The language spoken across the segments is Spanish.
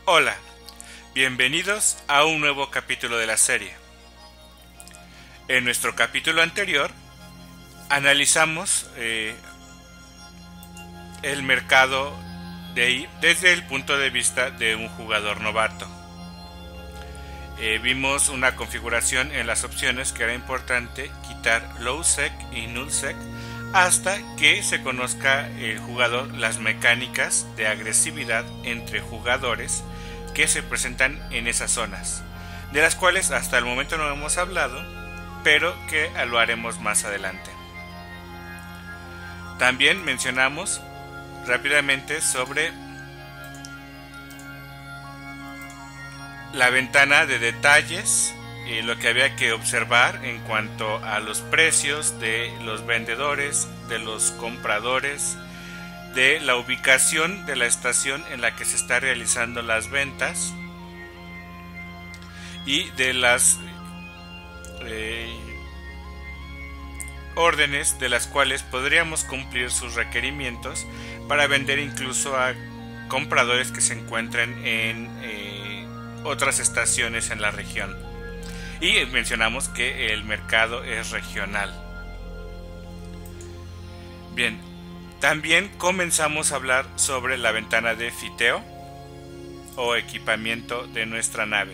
Hola, bienvenidos a un nuevo capítulo de la serie. En nuestro capítulo anterior analizamos el mercado desde el punto de vista de un jugador novato. Vimos una configuración en las opciones que era importante quitar low sec y null sec hasta que se conozca el jugador las mecánicas de agresividad entre jugadores que se presentan en esas zonas, de las cuales hasta el momento no hemos hablado, pero que lo haremos más adelante. También mencionamos rápidamente sobre la ventana de detalles y lo que había que observar en cuanto a los precios de los vendedores, de los compradores, de la ubicación de la estación en la que se está realizando las ventas y de las órdenes de las cuales podríamos cumplir sus requerimientos para vender incluso a compradores que se encuentren en otras estaciones en la región. Y mencionamos que el mercado es regional. Bien, también comenzamos a hablar sobre la ventana de fiteo o equipamiento de nuestra nave.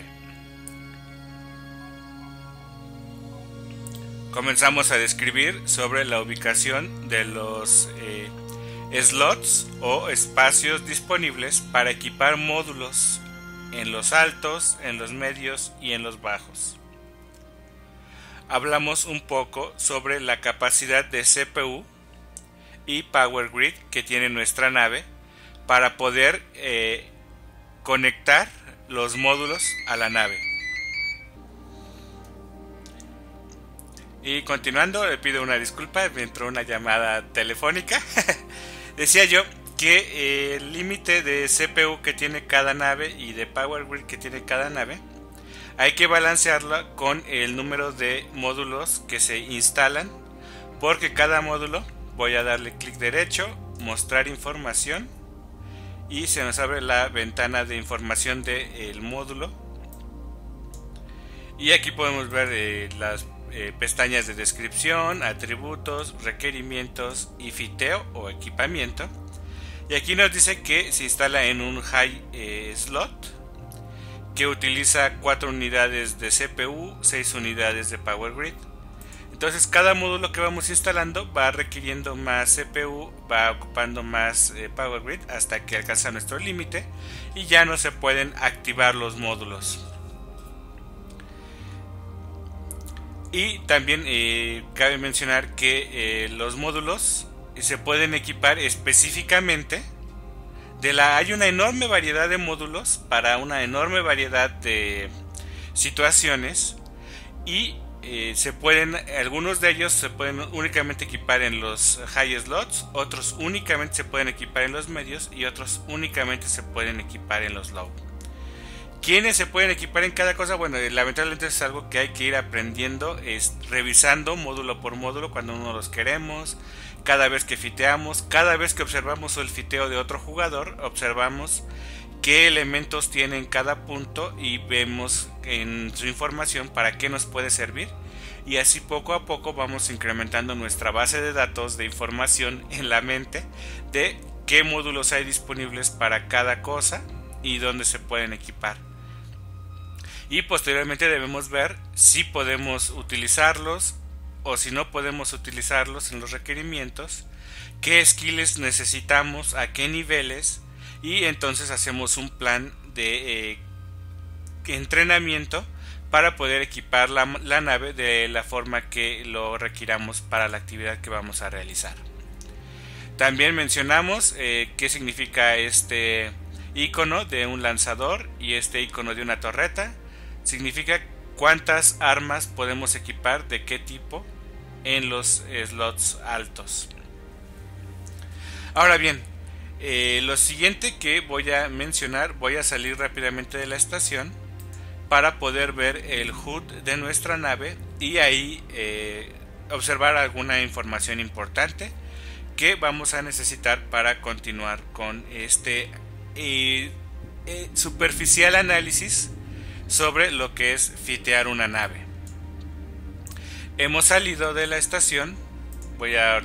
Comenzamos a describir sobre la ubicación de los slots o espacios disponibles para equipar módulos en los altos, en los medios y en los bajos. Hablamos un poco sobre la capacidad de CPU y Power Grid que tiene nuestra nave para poder conectar los módulos a la nave. Y continuando, le pido una disculpa, me entró una llamada telefónica. Decía yo que el límite de CPU que tiene cada nave y de Power Grid que tiene cada nave hay que balancearla con el número de módulos que se instalan, porque cada módulo, voy a darle clic derecho, mostrar información, y se nos abre la ventana de información del módulo. Y aquí podemos ver las pestañas de descripción, atributos, requerimientos y fiteo o equipamiento. Y aquí nos dice que se instala en un high slot, que utiliza 4 unidades de CPU, 6 unidades de Power Grid. Entonces cada módulo que vamos instalando va requiriendo más CPU, va ocupando más Power Grid hasta que alcanza nuestro límite y ya no se pueden activar los módulos. Y también cabe mencionar que los módulos se pueden equipar específicamente hay una enorme variedad de módulos para una enorme variedad de situaciones y algunos de ellos se pueden únicamente equipar en los high slots, otros únicamente se pueden equipar en los medios y otros únicamente se pueden equipar en los low. ¿Quiénes se pueden equipar en cada cosa? Bueno, lamentablemente es algo que hay que ir aprendiendo, revisando módulo por módulo cuando uno los queremos, cada vez que fiteamos, cada vez que observamos el fiteo de otro jugador, observamos qué elementos tiene en cada punto y vemos en su información para qué nos puede servir, y así poco a poco vamos incrementando nuestra base de datos de información en la mente de qué módulos hay disponibles para cada cosa y dónde se pueden equipar. Y posteriormente debemos ver si podemos utilizarlos o si no podemos utilizarlos en los requerimientos, qué skills necesitamos, a qué niveles, y entonces hacemos un plan de entrenamiento para poder equipar la nave de la forma que lo requiramos para la actividad que vamos a realizar. También mencionamos qué significa este icono de un lanzador y este icono de una torreta. Significa cuántas armas podemos equipar, de qué tipo, en los slots altos. Ahora bien, lo siguiente que voy a mencionar, voy a salir rápidamente de la estación para poder ver el HUD de nuestra nave y ahí observar alguna información importante que vamos a necesitar para continuar con este superficial análisis sobre lo que es fitear una nave. Hemos salido de la estación, voy a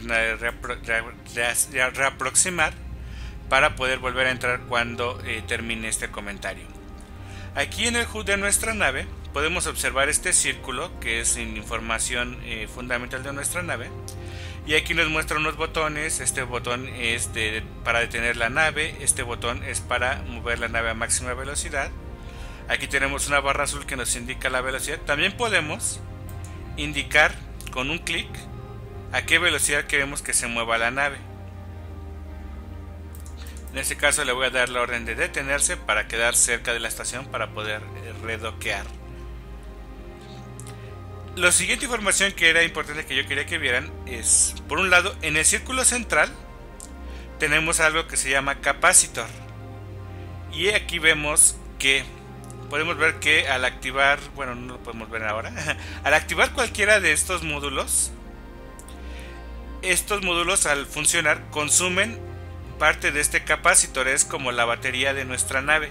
reaproximar para poder volver a entrar cuando termine este comentario. Aquí en el HUD de nuestra nave podemos observar este círculo que es información fundamental de nuestra nave, y aquí nos muestra unos botones. Este botón es para detener la nave, este botón es para mover la nave a máxima velocidad. Aquí tenemos una barra azul que nos indica la velocidad. También podemos indicar con un clic a qué velocidad queremos que se mueva la nave. En este caso le voy a dar la orden de detenerse para quedar cerca de la estación para poder redoquear. La siguiente información que era importante que yo quería que vieran es, por un lado, en el círculo central tenemos algo que se llama capacitor, y aquí vemos que podemos ver que al activar, bueno, no lo podemos ver ahora, al activar cualquiera de estos módulos al funcionar consumen parte de este capacitor, es como la batería de nuestra nave.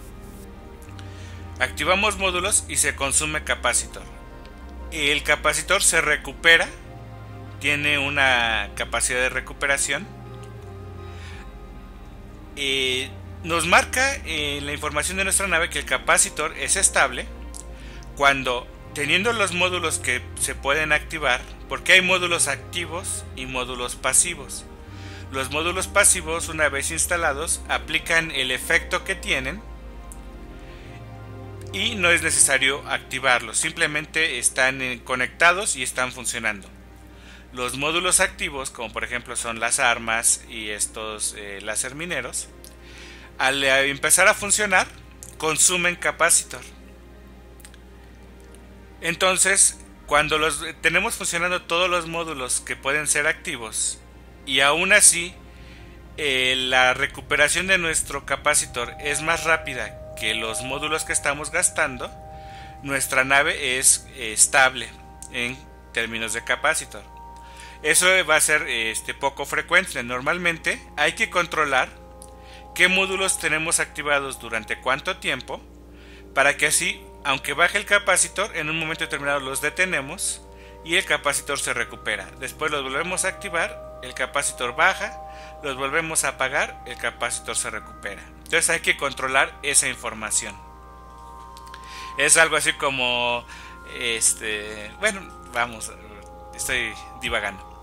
Activamos módulos y se consume capacitor. El capacitor se recupera, tiene una capacidad de recuperación. Nos marca la información de nuestra nave que el capacitor es estable cuando, teniendo los módulos que se pueden activar, porque hay módulos activos y módulos pasivos. Los módulos pasivos, una vez instalados, aplican el efecto que tienen y no es necesario activarlos, simplemente están conectados y están funcionando. Los módulos activos, como por ejemplo son las armas y estos láser mineros, al empezar a funcionar consumen capacitor. Entonces, cuando tenemos funcionando todos los módulos que pueden ser activos y aún así la recuperación de nuestro capacitor es más rápida que los módulos que estamos gastando, nuestra nave es estable en términos de capacitor. Eso va a ser poco frecuente. Normalmente hay que controlar qué módulos tenemos activados durante cuánto tiempo, para que así, aunque baje el capacitor, en un momento determinado los detenemos y el capacitor se recupera. Después los volvemos a activar, el capacitor baja, los volvemos a apagar, el capacitor se recupera. Entonces hay que controlar esa información. Es algo así como bueno, vamos, estoy divagando.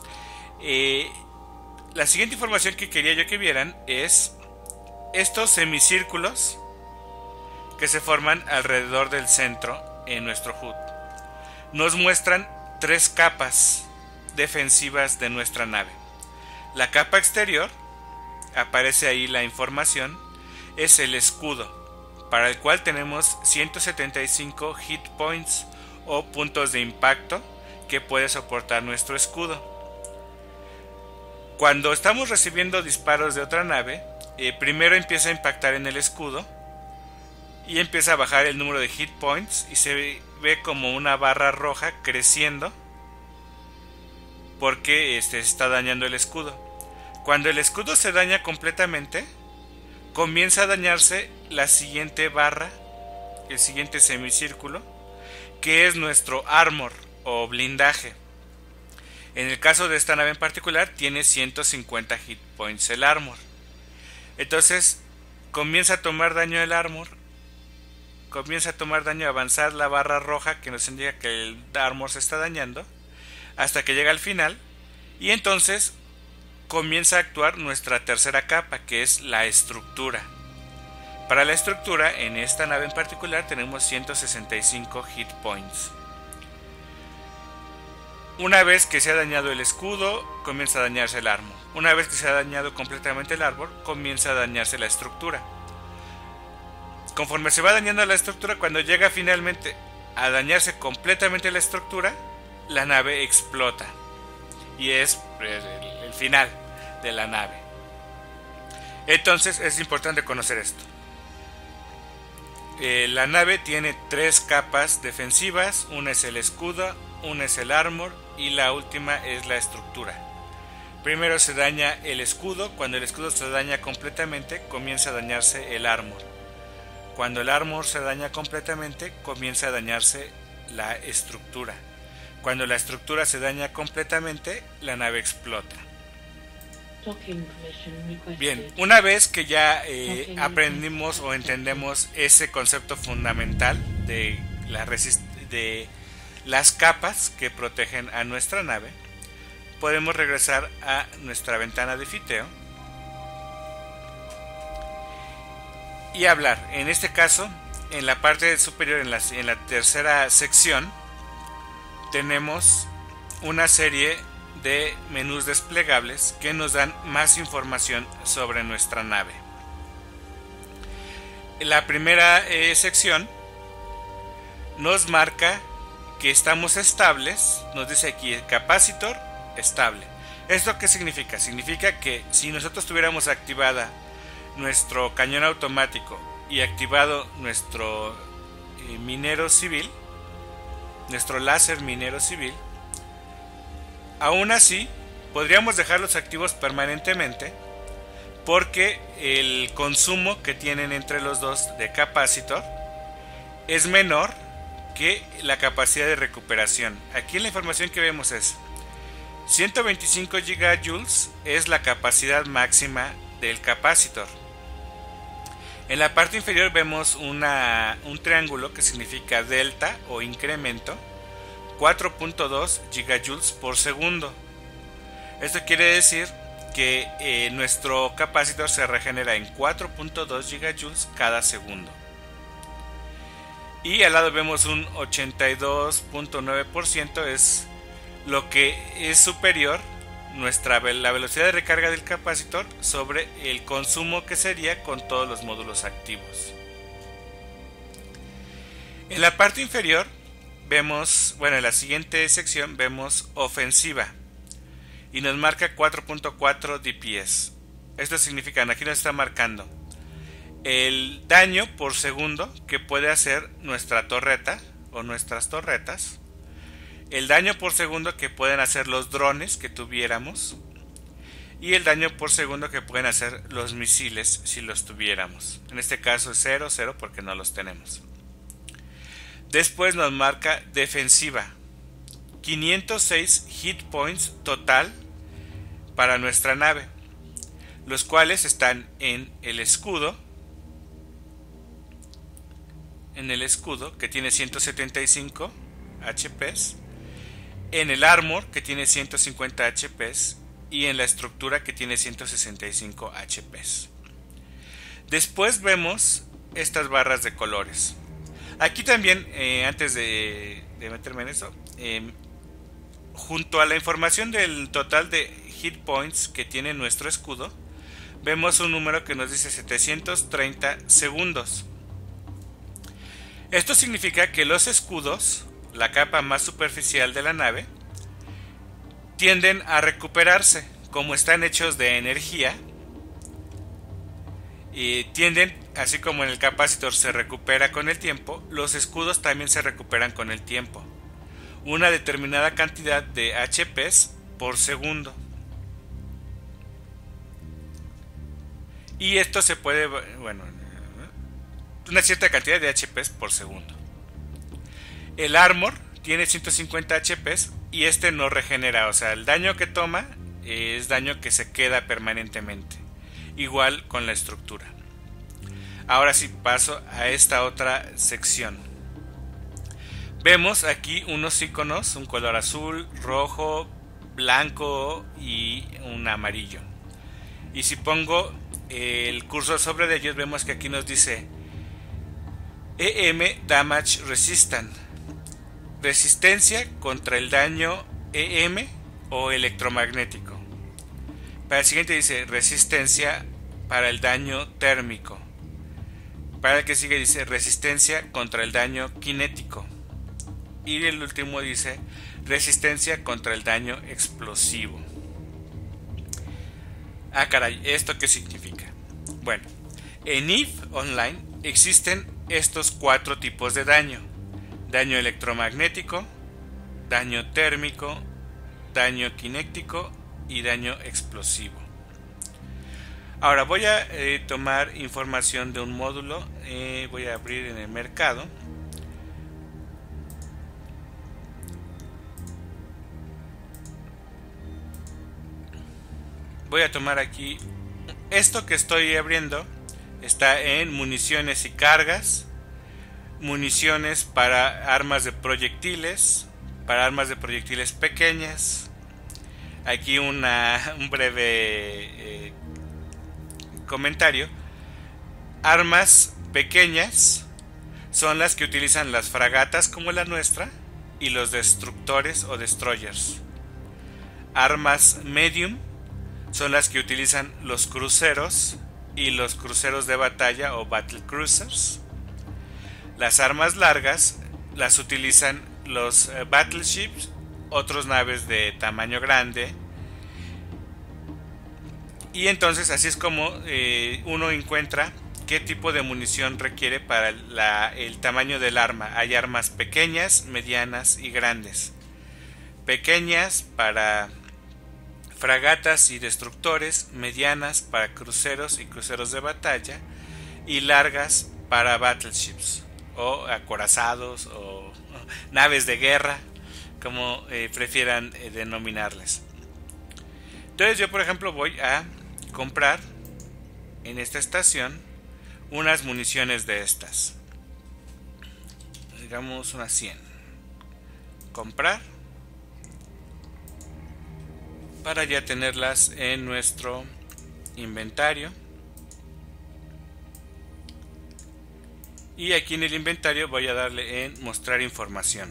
La siguiente información que quería yo que vieran es estos semicírculos que se forman alrededor del centro en nuestro HUD. Nos muestran 3 capas defensivas de nuestra nave. La capa exterior, aparece ahí la información, es el escudo, para el cual tenemos 175 hit points o puntos de impacto que puede soportar nuestro escudo. Cuando estamos recibiendo disparos de otra nave, primero empieza a impactar en el escudo y empieza a bajar el número de hit points y se ve como una barra roja creciendo porque está dañando el escudo. Cuando el escudo se daña completamente, comienza a dañarse la siguiente barra, el siguiente semicírculo, que es nuestro armor o blindaje. En el caso de esta nave en particular, tiene 150 hit points el armor. Entonces, comienza a tomar daño el armor, comienza a tomar daño, a avanzar la barra roja que nos indica que el armor se está dañando, hasta que llega al final, y entonces comienza a actuar nuestra tercera capa, que es la estructura. Para la estructura, en esta nave en particular, tenemos 165 hit points. Una vez que se ha dañado el escudo, comienza a dañarse el armor. Una vez que se ha dañado completamente el armor, comienza a dañarse la estructura. Conforme se va dañando la estructura, cuando llega finalmente a dañarse completamente la estructura, la nave explota. Y es el final de la nave. Entonces es importante conocer esto. La nave tiene 3 capas defensivas. Una es el escudo, una es el armor y la última es la estructura. Primero se daña el escudo. Cuando el escudo se daña completamente, comienza a dañarse el armor. Cuando el armor se daña completamente, comienza a dañarse la estructura. Cuando la estructura se daña completamente, la nave explota. Bien, una vez que ya aprendimos o entendemos ese concepto fundamental de las capas que protegen a nuestra nave, podemos regresar a nuestra ventana de fiteo y hablar. En este caso, en la parte superior, en la tercera sección, tenemos una serie de menús desplegables que nos dan más información sobre nuestra nave. La primera sección nos marca que estamos estables. Nos dice aquí el capacitor estable. ¿Esto qué significa? Significa que si nosotros tuviéramos activada nuestro cañón automático y activado nuestro minero civil, nuestro láser minero civil, aún así podríamos dejarlos activos permanentemente, porque el consumo que tienen entre los dos de capacitor es menor que la capacidad de recuperación. Aquí la información que vemos es 125 gigajoules es la capacidad máxima del capacitor. En la parte inferior vemos un triángulo que significa delta o incremento, 4.2 gigajoules por segundo. Esto quiere decir que nuestro capacitor se regenera en 4.2 gigajoules cada segundo. Y al lado vemos un 82.9%, es lo que es superior la velocidad de recarga del capacitor sobre el consumo que sería con todos los módulos activos. En la parte inferior vemos, en la siguiente sección vemos ofensiva y nos marca 4.4 DPS. Esto significa, aquí nos está marcando el daño por segundo que puede hacer nuestra torreta o nuestras torretas, el daño por segundo que pueden hacer los drones que tuviéramos y el daño por segundo que pueden hacer los misiles si los tuviéramos. En este caso es 0, 0 porque no los tenemos. Después nos marca defensiva, 506 hit points total para nuestra nave, los cuales están en el escudo que tiene 175 HPs, en el armor que tiene 150 HPs y en la estructura que tiene 165 HPs. Después vemos estas barras de colores. Aquí también, antes de meterme en eso, junto a la información del total de hit points que tiene nuestro escudo, vemos un número que nos dice 730 segundos. Esto significa que los escudos, la capa más superficial de la nave, tienden a recuperarse. Como están hechos de energía, y tienden, así como en el capacitor se recupera con el tiempo, los escudos también se recuperan con el tiempo, una determinada cantidad de HPs por segundo. Y esto se puede, una cierta cantidad de HPs por segundo. El armor tiene 150 HPs y este no regenera, o sea, el daño que toma es daño que se queda permanentemente. Igual con la estructura. Ahora sí paso a esta otra sección. Vemos aquí unos iconos, un color azul, rojo, blanco y un amarillo. Y si pongo el cursor sobre ellos, vemos que aquí nos dice EM Damage Resistant, resistencia contra el daño EM o electromagnético. Para el siguiente dice resistencia para el daño térmico. Para el que sigue dice resistencia contra el daño cinético. Y el último dice resistencia contra el daño explosivo. Ah, caray, ¿esto qué significa? Bueno, en EVE Online existen estos 4 tipos de daño: daño electromagnético, daño térmico, daño cinético y daño explosivo. Ahora voy a tomar información de un módulo. Voy a abrir en el mercado. Voy a tomar aquí esto que estoy abriendo. Está en municiones y cargas, municiones para armas de proyectiles, para armas de proyectiles pequeñas. Aquí un breve comentario. Armas pequeñas son las que utilizan las fragatas como la nuestra y los destructores o destroyers. Armas medium son las que utilizan los cruceros y los cruceros de batalla o battle cruisers. Las armas largas las utilizan los battleships, otras naves de tamaño grande. Y entonces así es como uno encuentra qué tipo de munición requiere para el tamaño del arma. Hay armas pequeñas, medianas y grandes. Pequeñas para fragatas y destructores, medianas para cruceros y cruceros de batalla, y largas para battleships o acorazados o naves de guerra, como prefieran denominarles. Entonces yo, por ejemplo, voy a comprar en esta estación unas municiones de estas, digamos unas 100. Comprar para ya tenerlas en nuestro inventario. Y aquí en el inventario voy a darle en mostrar información.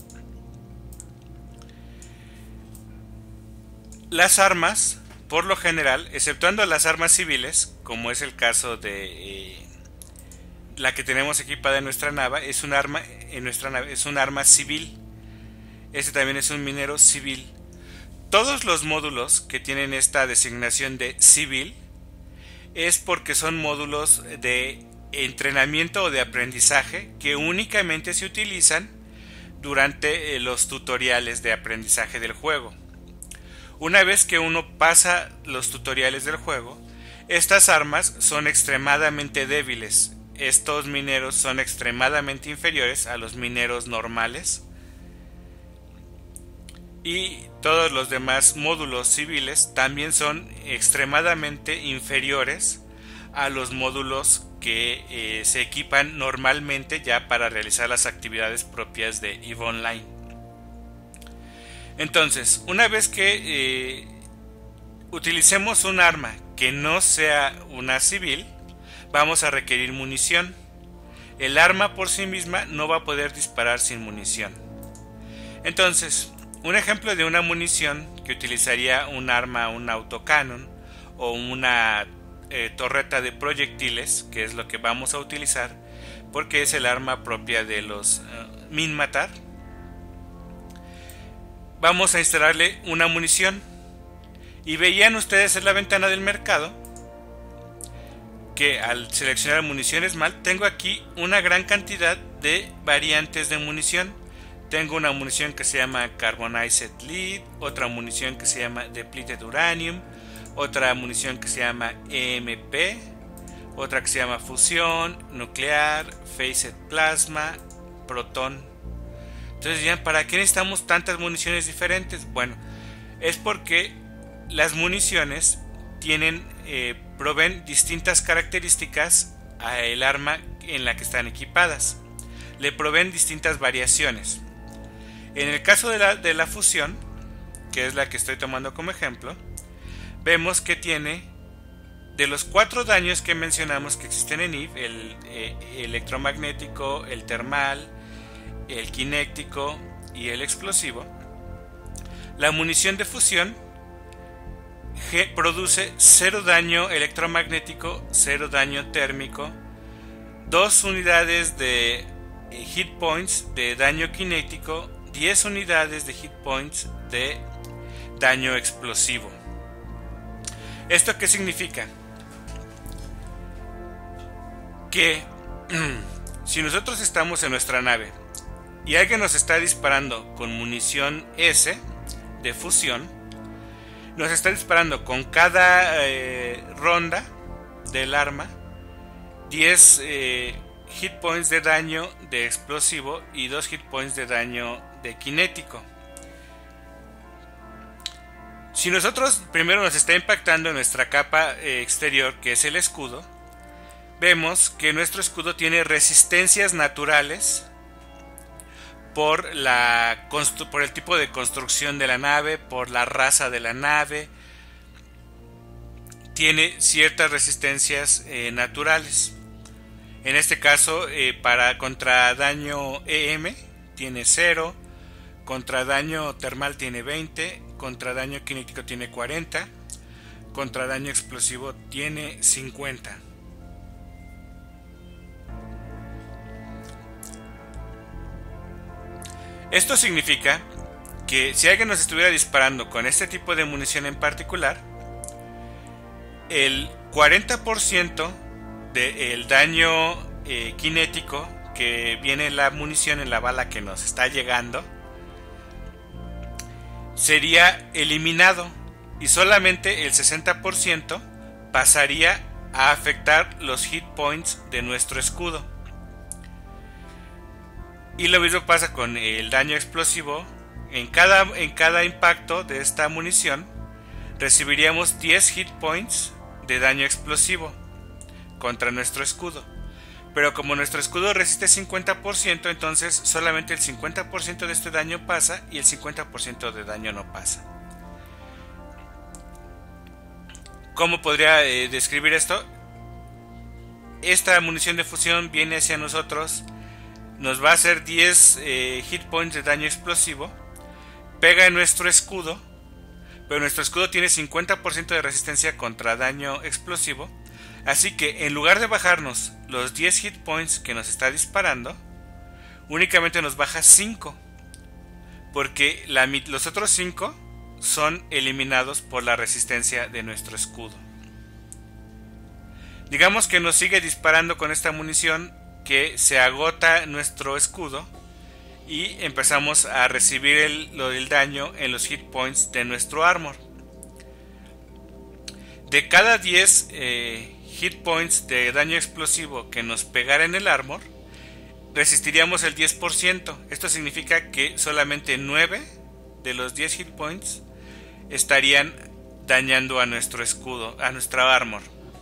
Las armas, por lo general, exceptuando las armas civiles, como es el caso de la que tenemos equipada en nuestra nave, es un arma civil. Este también es un minero civil. Todos los módulos que tienen esta designación de civil es porque son módulos de entrenamiento o de aprendizaje que únicamente se utilizan durante los tutoriales de aprendizaje del juego. Una vez que uno pasa los tutoriales del juego, estas armas son extremadamente débiles. Estos mineros son extremadamente inferiores a los mineros normales. Y todos los demás módulos civiles también son extremadamente inferiores a los módulos que se equipan normalmente ya para realizar las actividades propias de EVE Online. Entonces, una vez que utilicemos un arma que no sea una civil, vamos a requerir munición. El arma por sí misma no va a poder disparar sin munición. Entonces, un ejemplo de una munición que utilizaría un arma, un autocanon o una torreta de proyectiles, que es lo que vamos a utilizar porque es el arma propia de los Minmatar. Vamos a instalarle una munición y veían ustedes en la ventana del mercado que al seleccionar municiones mal, tengo aquí una gran cantidad de variantes de munición. Tengo una munición que se llama Carbonized Lead, otra munición que se llama Depleted Uranium, otra munición que se llama EMP, otra que se llama Fusión, Nuclear, Phased Plasma, Proton. Entonces ya, ¿para qué necesitamos tantas municiones diferentes? Bueno, es porque las municiones proveen distintas características al arma en la que están equipadas. Le proveen distintas variaciones. En el caso de la fusión, que es la que estoy tomando como ejemplo, vemos que tiene, de los 4 daños que mencionamos que existen en EVE, el electromagnético, el termal, el cinético y el explosivo, la munición de fusión produce 0 daño electromagnético, 0 daño térmico, 2 unidades de hit points de daño cinético, 10 unidades de hit points de daño explosivo. ¿Esto qué significa? Que si nosotros estamos en nuestra nave y alguien nos está disparando con munición S de fusión, nos está disparando con cada ronda del arma, 10 hit points de daño de explosivo y 2 hit points de daño de cinético. Si nosotros primero nos está impactando en nuestra capa exterior, que es el escudo, vemos que nuestro escudo tiene resistencias naturales por el tipo de construcción de la nave, por la raza de la nave. Tiene ciertas resistencias naturales. En este caso, contra daño EM tiene 0, contra daño termal tiene 20, contra daño cinético tiene 40, contra daño explosivo tiene 50. Esto significa que si alguien nos estuviera disparando con este tipo de munición en particular, el 40% del daño cinético que viene en la munición, en la bala que nos está llegando, sería eliminado y solamente el 60% pasaría a afectar los hit points de nuestro escudo. Y lo mismo pasa con el daño explosivo. En cada impacto de esta munición recibiríamos 10 hit points de daño explosivo contra nuestro escudo. Pero como nuestro escudo resiste 50%, entonces solamente el 50% de este daño pasa y el 50% de daño no pasa. ¿Cómo podría describir esto? Esta munición de fusión viene hacia nosotros, nos va a hacer 10 hit points de daño explosivo, pega en nuestro escudo, pero nuestro escudo tiene 50% de resistencia contra daño explosivo, así que en lugar de bajarnos los 10 hit points que nos está disparando, únicamente nos baja 5, porque los otros 5 son eliminados por la resistencia de nuestro escudo. Digamos que nos sigue disparando con esta munición, que se agota nuestro escudo y empezamos a recibir el daño en los hit points de nuestro armor. De cada 10 hit points de daño explosivo que nos pegara en el armor, resistiríamos el 10%. Esto significa que solamente 9 de los 10 hit points estarían dañando a nuestro escudo, a nuestra armor.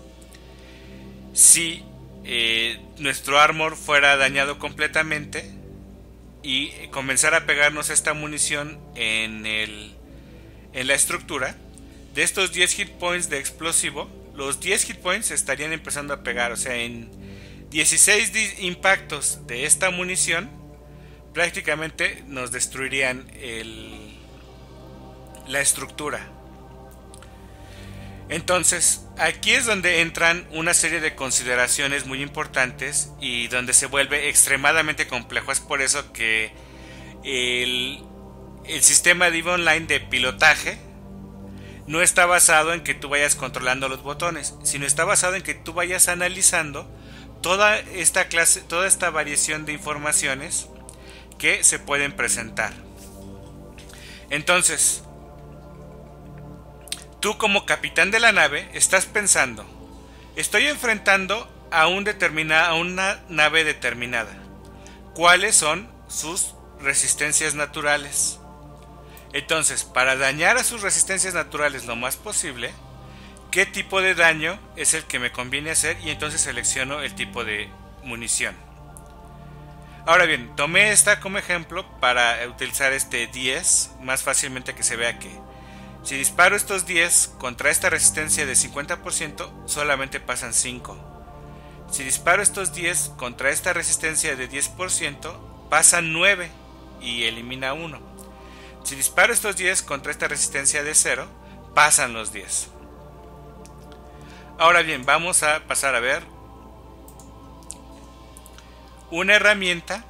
Si nuestro armor fuera dañado completamente y comenzara a pegarnos esta munición en la estructura, de estos 10 hit points de explosivo, los 10 hit points estarían empezando a pegar. O sea, en 16 impactos de esta munición prácticamente nos destruirían la estructura. Entonces, aquí es donde entran una serie de consideraciones muy importantes y donde se vuelve extremadamente complejo. Es por eso que el sistema de EVE Online de pilotaje no está basado en que tú vayas controlando los botones, sino está basado en que tú vayas analizando toda esta variación de informaciones que se pueden presentar. Entonces, tú como capitán de la nave estás pensando, estoy enfrentando a una nave determinada. ¿Cuáles son sus resistencias naturales? Entonces, para dañar a sus resistencias naturales lo más posible, ¿qué tipo de daño es el que me conviene hacer? Y entonces selecciono el tipo de munición. Ahora bien, tomé esta como ejemplo para utilizar este 10 más fácilmente, que se vea que si disparo estos 10 contra esta resistencia de 50%, solamente pasan 5. Si disparo estos 10 contra esta resistencia de 10%, pasan 9 y elimina 1. Si disparo estos 10 contra esta resistencia de 0, pasan los 10. Ahora bien, vamos a pasar a ver una herramienta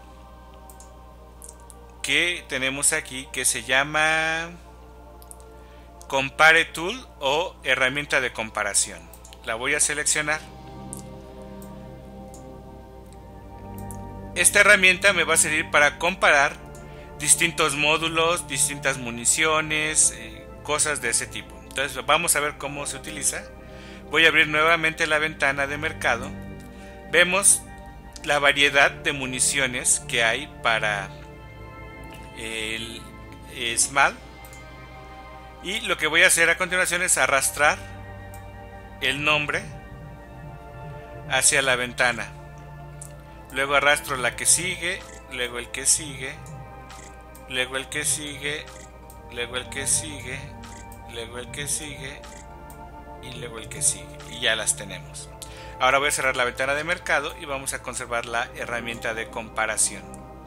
que tenemos aquí que se llama Compare Tool o herramienta de comparación. La voy a seleccionar. Esta herramienta me va a servir para comparar distintos módulos, distintas municiones, cosas de ese tipo. Entonces vamos a ver cómo se utiliza. Voy a abrir nuevamente la ventana de mercado. Vemos la variedad de municiones que hay para el SMAL. Y lo que voy a hacer a continuación es arrastrar el nombre hacia la ventana. Luego arrastro la que sigue, luego el que sigue, luego el que sigue, luego el que sigue, luego el que sigue y luego el que sigue. Y ya las tenemos. Ahora voy a cerrar la ventana de mercado y vamos a conservar la herramienta de comparación.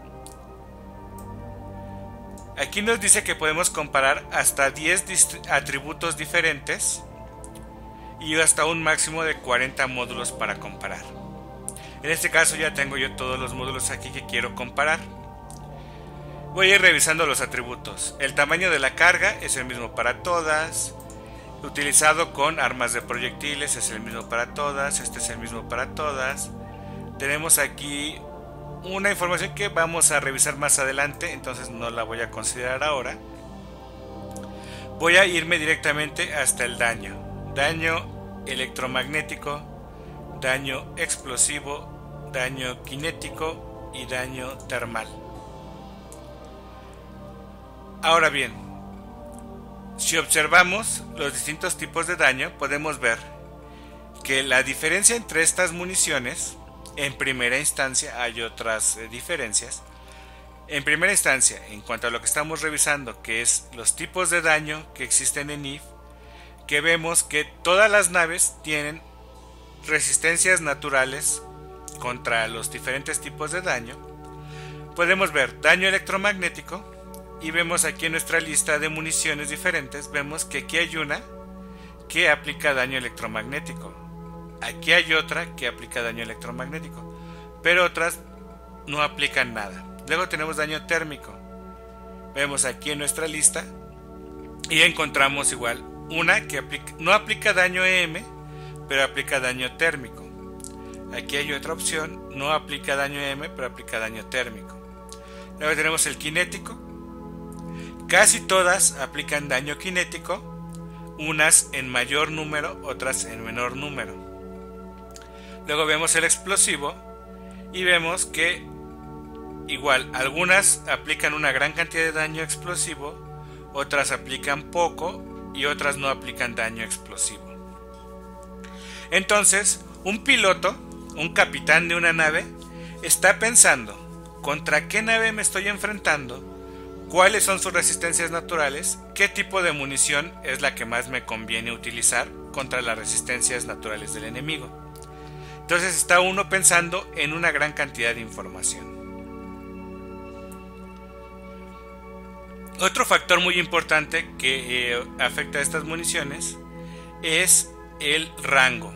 Aquí nos dice que podemos comparar hasta 10 atributos diferentes y hasta un máximo de 40 módulos para comparar. En este caso ya tengo yo todos los módulos aquí que quiero comparar. Voy a ir revisando los atributos. El tamaño de la carga es el mismo para todas. Utilizado con armas de proyectiles es el mismo para todas. Este es el mismo para todas. Tenemos aquí una información que vamos a revisar más adelante, entonces no la voy a considerar ahora. Voy a irme directamente hasta el daño. Daño electromagnético, daño explosivo, daño cinético y daño termal. Ahora bien, si observamos los distintos tipos de daño, podemos ver que la diferencia entre estas municiones, en primera instancia hay otras diferencias. En primera instancia, en cuanto a lo que estamos revisando, que es los tipos de daño que existen en IF, que vemos que todas las naves tienen resistencias naturales contra los diferentes tipos de daño. Podemos ver daño electromagnético y vemos aquí en nuestra lista de municiones diferentes, vemos que aquí hay una que aplica daño electromagnético, aquí hay otra que aplica daño electromagnético, pero otras no aplican nada. Luego tenemos daño térmico, vemos aquí en nuestra lista y encontramos igual una que no aplica daño EM, pero aplica daño térmico. Aquí hay otra opción, no aplica daño EM, pero aplica daño térmico. Luego tenemos el cinético. Casi todas aplican daño cinético, unas en mayor número, otras en menor número. Luego vemos el explosivo y vemos que igual algunas aplican una gran cantidad de daño explosivo, otras aplican poco y otras no aplican daño explosivo. Entonces, un piloto, un capitán de una nave, está pensando contra qué nave me estoy enfrentando, cuáles son sus resistencias naturales, qué tipo de munición es la que más me conviene utilizar contra las resistencias naturales del enemigo. Entonces está uno pensando en una gran cantidad de información. Otro factor muy importante que afecta a estas municiones es el rango.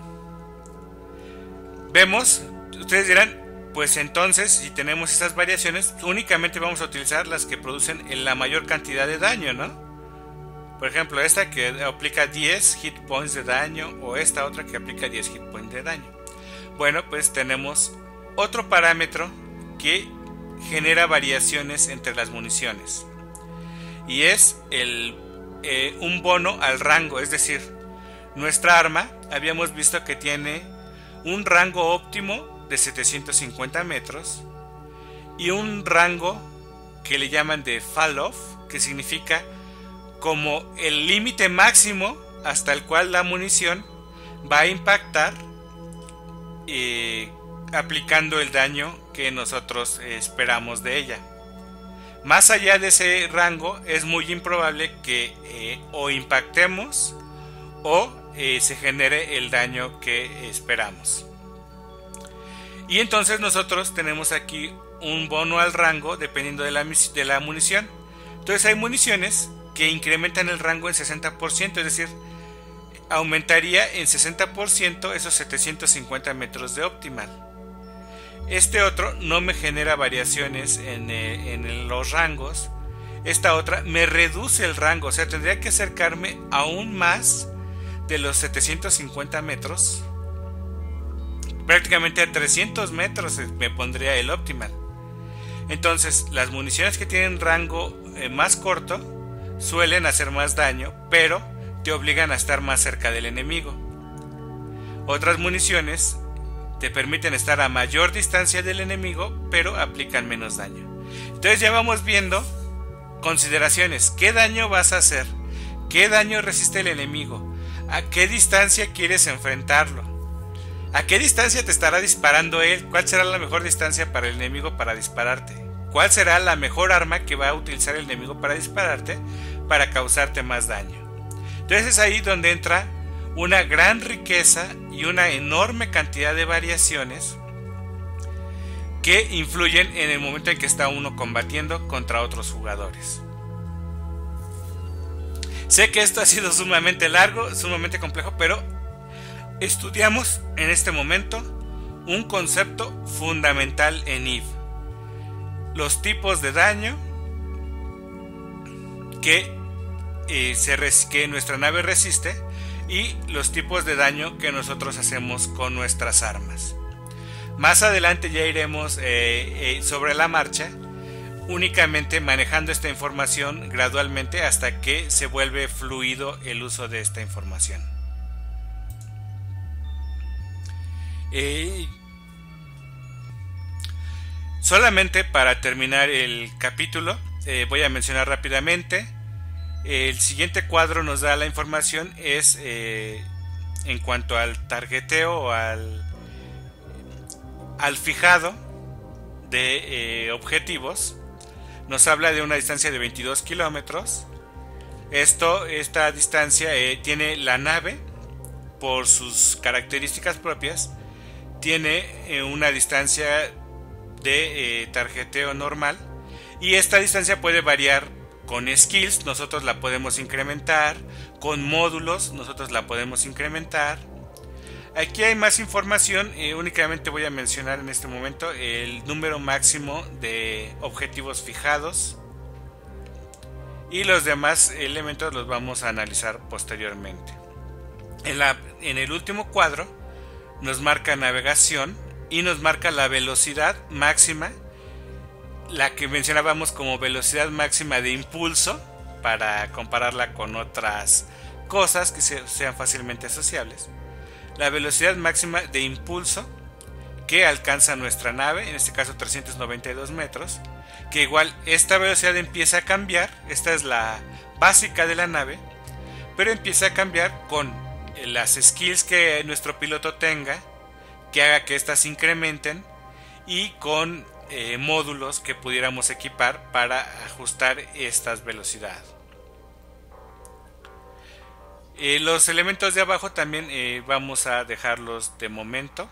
Vemos, ustedes dirán, pues entonces si tenemos esas variaciones únicamente vamos a utilizar las que producen la mayor cantidad de daño, ¿no? Por ejemplo, esta que aplica 10 hit points de daño o esta otra que aplica 10 hit points de daño. Bueno, pues tenemos otro parámetro que genera variaciones entre las municiones y es un bono al rango, es decir, nuestra arma habíamos visto que tiene un rango óptimo de 750 metros y un rango que le llaman de fall off, que significa como el límite máximo hasta el cual la munición va a impactar aplicando el daño que nosotros esperamos de ella. Más allá de ese rango es muy improbable que o impactemos o se genere el daño que esperamos. Y entonces nosotros tenemos aquí un bono al rango dependiendo de la munición. Entonces hay municiones que incrementan el rango en 60%, es decir, aumentaría en 60% esos 750 metros de optimal. Este otro no me genera variaciones en los rangos. Esta otra me reduce el rango, o sea, tendría que acercarme aún más de los 750 metros. Prácticamente a 300 metros me pondría el optimal. Entonces, las municiones que tienen rango más corto suelen hacer más daño, pero te obligan a estar más cerca del enemigo. Otras municiones te permiten estar a mayor distancia del enemigo, pero aplican menos daño. Entonces ya vamos viendo consideraciones. ¿Qué daño vas a hacer? ¿Qué daño resiste el enemigo? ¿A qué distancia quieres enfrentarlo? ¿A qué distancia te estará disparando él? ¿Cuál será la mejor distancia para el enemigo para dispararte? ¿Cuál será la mejor arma que va a utilizar el enemigo para dispararte, para causarte más daño? Entonces es ahí donde entra una gran riqueza y una enorme cantidad de variaciones que influyen en el momento en que está uno combatiendo contra otros jugadores. Sé que esto ha sido sumamente largo, sumamente complejo, pero estudiamos en este momento un concepto fundamental en EVE: los tipos de daño que nuestra nave resiste y los tipos de daño que nosotros hacemos con nuestras armas. Más adelante ya iremos sobre la marcha, únicamente manejando esta información gradualmente hasta que se vuelve fluido el uso de esta información. Solamente para terminar el capítulo, voy a mencionar rápidamente. El siguiente cuadro nos da la información en cuanto al targeteo o al fijado de objetivos. Nos habla de una distancia de 22 kilómetros. Esta distancia tiene la nave, por sus características propias, tiene una distancia de targeteo normal, y esta distancia puede variar con skills. Nosotros la podemos incrementar, con módulos nosotros la podemos incrementar. Aquí hay más información, únicamente voy a mencionar en este momento el número máximo de objetivos fijados, y los demás elementos los vamos a analizar posteriormente. En el último cuadro nos marca navegación y nos marca la velocidad máxima, la que mencionábamos como velocidad máxima de impulso, para compararla con otras cosas que sean fácilmente asociables. La velocidad máxima de impulso que alcanza nuestra nave, en este caso 392 metros, que igual esta velocidad empieza a cambiar. Esta es la básica de la nave, pero empieza a cambiar con las skills que nuestro piloto tenga, que haga que estas incrementen, y con módulos que pudiéramos equipar para ajustar estas velocidades. Los elementos de abajo también vamos a dejarlos de momento.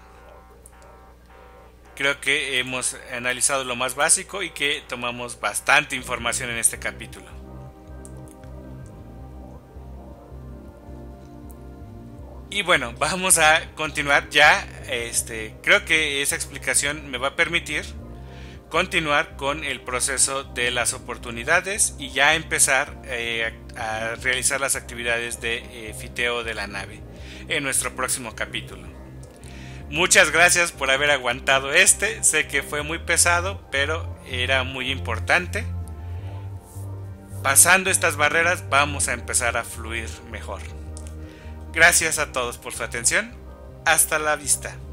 Creo que hemos analizado lo más básico y que tomamos bastante información en este capítulo. Y bueno, vamos a continuar ya. Creo que esa explicación me va a permitir continuar con el proceso de las oportunidades y ya empezar a realizar las actividades de fiteo de la nave en nuestro próximo capítulo. Muchas gracias por haber aguantado sé que fue muy pesado, pero era muy importante. Pasando estas barreras vamos a empezar a fluir mejor. Gracias a todos por su atención. Hasta la vista.